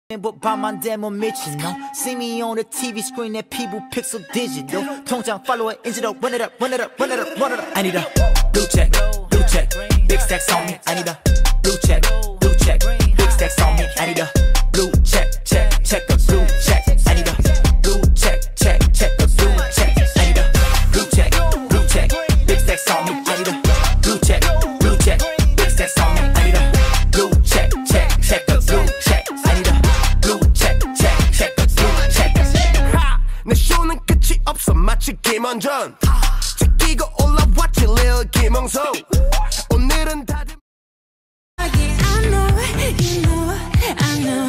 but 밤만 되면 미친놈. See me on the TV screen, that people pixel digital. 통장 follow it, 인지도 run it up, run it up, run it up, run it up. I need a blue check, big stacks on me. I need a blue check, big stacks on me. I need a blue check, check a blue check. I need a blue check, check a blue check. I need a blue check, big stacks on me. I need a blue check, big stacks on me. I need a blue check a blue check. I need a blue check a blue check. 내 쇼는 끝이 없어 마치 김원전. 제끼고 올라왔지 real 김홍성. 오늘은 다들 I know, you know, I know.